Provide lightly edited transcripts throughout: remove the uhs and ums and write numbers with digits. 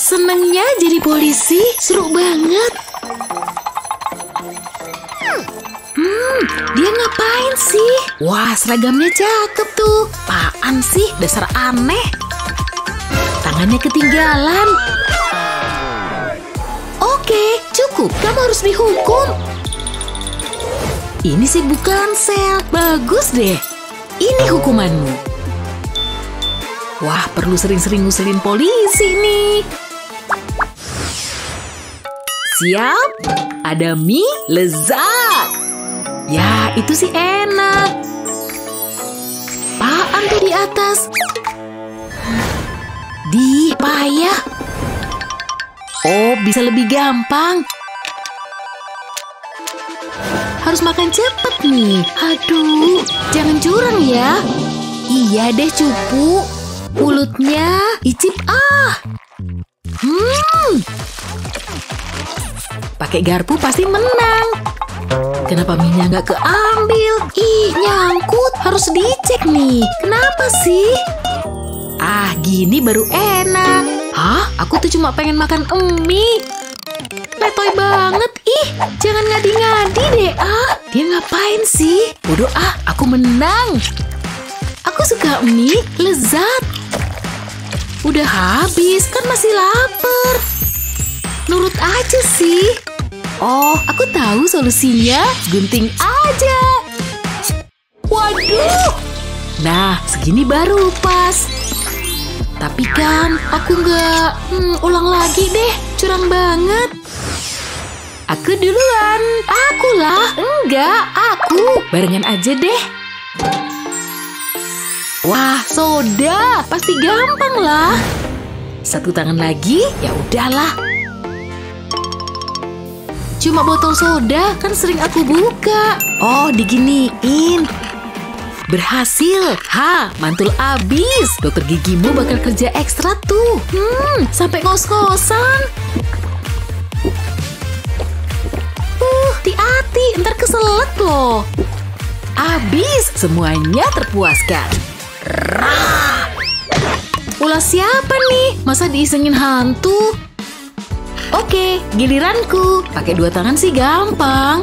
Senengnya jadi polisi, seru banget. Dia ngapain sih? Wah, seragamnya cakep tuh. Apaan sih? Dasar aneh. Tangannya ketinggalan. Oke, cukup. Kamu harus dihukum. Ini sih bukan sel. Bagus deh. Ini hukumanmu. Wah, perlu sering-sering ngusilin polisi nih. Siap? Ada mie lezat. Ya, itu sih enak. Apaan tuh di atas? Di payah. Oh, bisa lebih gampang. Harus makan cepet nih. Aduh, jangan curang ya. Iya deh, cupu. Mulutnya icip Pakai garpu pasti menang. Kenapa minyak nggak keambil? Ih, nyangkut. Harus dicek nih. Kenapa sih? Gini baru enak. Hah? Aku tuh cuma pengen makan mie. Letoy banget. Ih, jangan ngadi-ngadi deh. Dia ngapain sih? Bodoh aku menang. Aku suka mie, lezat. Udah habis, kan masih lapar. Nurut aja sih. Oh, aku tahu solusinya. Gunting aja. Waduh. Nah, segini baru pas. Tapi kan, aku nggak. Ulang lagi deh. Curang banget. Aku duluan. Akulah. Enggak, aku. Barengan aja deh. Wah, soda. Pasti gampang lah. Satu tangan lagi, ya udahlah. Cuma botol soda, kan sering aku buka. Oh, diginiin. Berhasil. Mantul abis. Dokter gigimu bakal kerja ekstra tuh. Sampai ngos-ngosan. Hati-hati, ntar keselak loh. Abis, semuanya terpuaskan. Ulah siapa nih? Masa diisengin hantu? Oke, giliranku. Pakai 2 tangan sih gampang.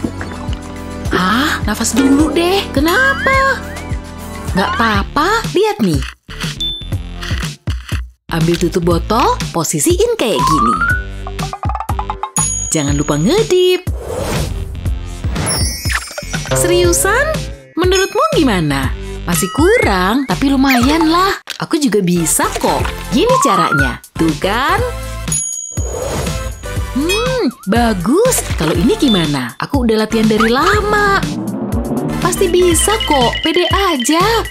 Nafas dulu deh. Kenapa? Nggak apa-apa, lihat nih. Ambil tutup botol, posisiin kayak gini. Jangan lupa ngedip. Seriusan? Menurutmu gimana? Masih kurang, tapi lumayan lah. Aku juga bisa kok. Gini caranya. Tuh kan? Bagus. Kalau ini gimana? Aku udah latihan dari lama. Pasti bisa kok. Pede aja.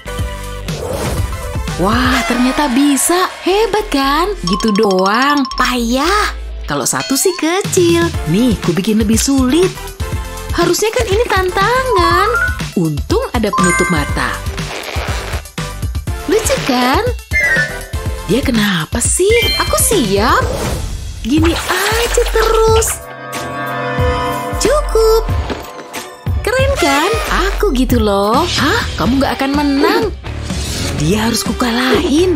Wah, ternyata bisa. Hebat kan? Gitu doang. Payah. Kalau satu sih kecil. Nih, ku bikin lebih sulit. Harusnya kan ini tantangan. Untung ada penutup mata. Lucu kan? Dia kenapa sih? Aku siap. Gini aja terus. Cukup. Keren kan? Aku gitu loh. Kamu gak akan menang. Dia harus kukalahin.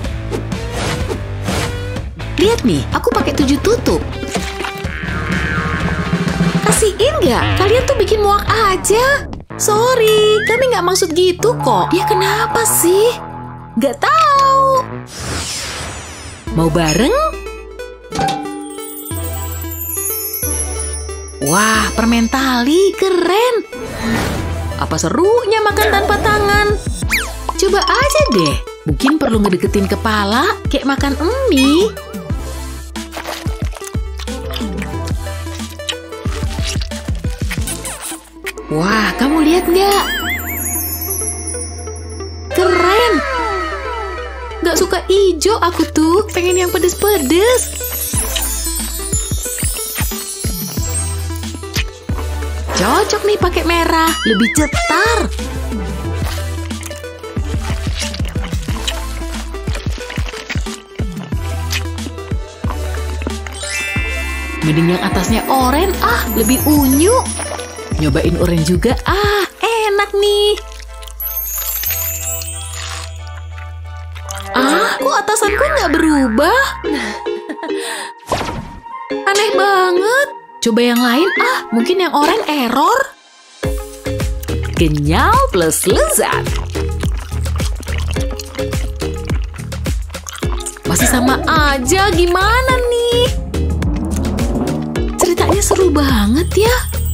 Lihat nih, aku pakai 7 tutup. Kasihin gak? Kalian tuh bikin muak aja. Sorry, kami gak maksud gitu kok. Dia kenapa sih? Gak tahu. Mau bareng? Wah, permen tali, keren. Apa serunya makan tanpa tangan? Coba aja deh. Mungkin perlu ngedeketin kepala, kayak makan mie. Wah, kamu lihat nggak? Keren. Nggak suka ijo aku tuh. Pengen yang pedes-pedes. Cocok nih pakai merah. Lebih cetar. Mending yang atasnya oranye. Lebih unyu. Nyobain oranye juga. Enak nih. Kok atasanku nggak berubah? aneh banget. Coba yang lain mungkin yang oranye error. Kenyal plus lezat. Masih sama aja, gimana nih? Ceritanya seru banget ya.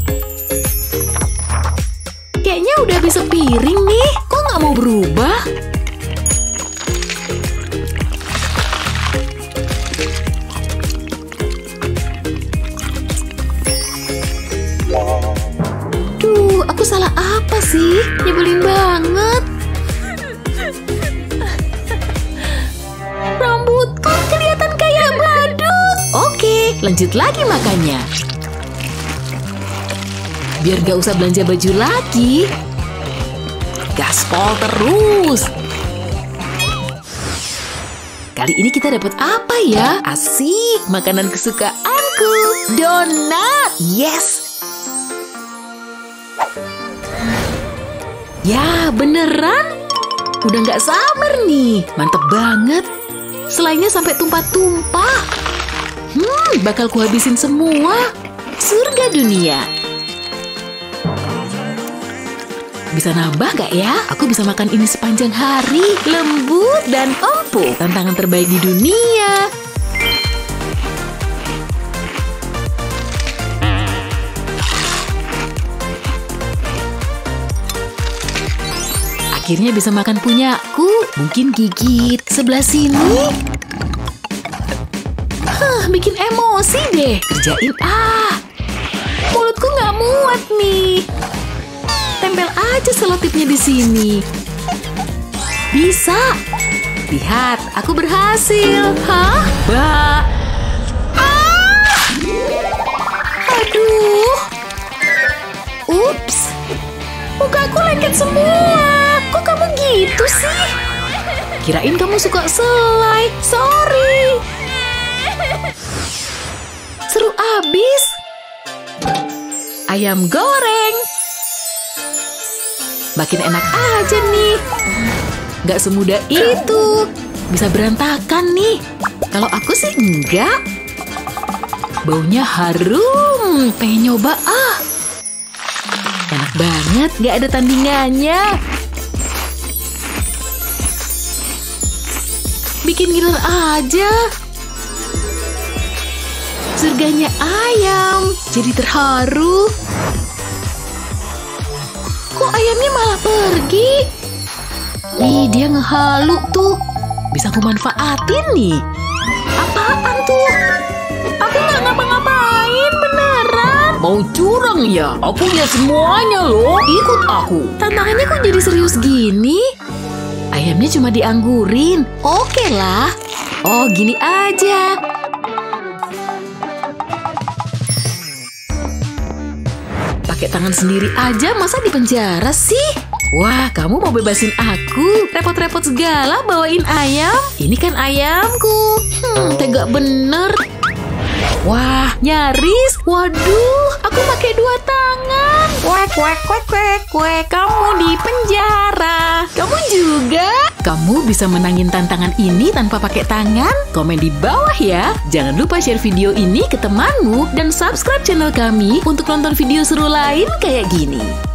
Kayaknya udah habis sepiring nih. Kok nggak mau berubah? Duh, aku salah apa sih? Nyebelin banget. Rambutku kelihatan kayak badut. Oke, lanjut lagi makannya. Biar gak usah belanja baju lagi. Gaspol terus. Kali ini kita dapat apa ya? Asik, makanan kesukaanku. Donat. Yes. Ya, beneran. Udah gak sabar nih. Mantep banget. Selainya sampai tumpah-tumpah. Bakal kuhabisin semua. Surga dunia. Bisa nambah gak ya? Aku bisa makan ini sepanjang hari. Lembut dan empuk. Tantangan terbaik di dunia. Akhirnya bisa makan punyaku. Mungkin gigit sebelah sini. Bikin emosi deh. Kerjain mulutku nggak muat nih. Tempel aja selotipnya di sini. Bisa. Lihat, aku berhasil. Aduh. Ups. Mukaku lengket semua. Kok kamu gitu sih? Kirain kamu suka selai. Sorry. Seru abis. Ayam goreng. Makin enak aja nih. Gak semudah itu. Bisa berantakan nih. Kalau aku sih enggak. Baunya harum. Pengen nyoba Enak banget. Gak ada tandingannya. Bikin ngiler aja. Surganya ayam. Jadi terharu. Kok ayamnya malah pergi? Ih, dia ngehalu tuh. Bisa aku manfaatin nih. Apaan tuh? Aku nggak ngapa-ngapain beneran. Mau curang ya? Aku punya semuanya loh. Ikut aku. Tantangannya kok jadi serius gini? Ayamnya cuma dianggurin. Oke lah. Oh, gini aja. Pakai tangan sendiri aja, masa di penjara sih? Wah, kamu mau bebasin aku? Repot-repot segala bawain ayam? Ini kan ayamku. Tega bener. Wah, nyaris. Waduh, aku pakai 2 tangan. Kuek. Kamu di penjara. Kamu juga? Kamu bisa menangin tantangan ini tanpa pakai tangan? Komen di bawah ya. Jangan lupa share video ini ke temanmu dan subscribe channel kami untuk nonton video seru lain kayak gini.